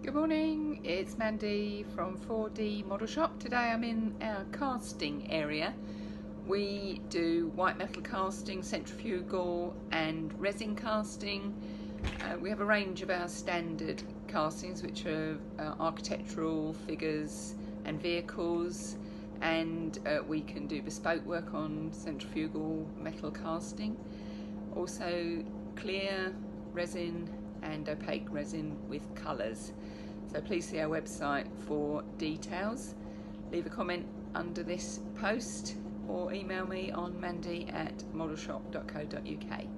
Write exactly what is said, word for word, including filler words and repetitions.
Good morning, it's Mandy from four D Model Shop. Today I'm in our casting area. We do white metal casting, centrifugal and resin casting. Uh, we have a range of our standard castings which are uh, architectural, figures and vehicles, and uh, we can do bespoke work on centrifugal metal casting. Also clear resin and opaque resin with colours. So please see our website for details. Leave a comment under this post or email me on mandy at model shop dot co dot U K.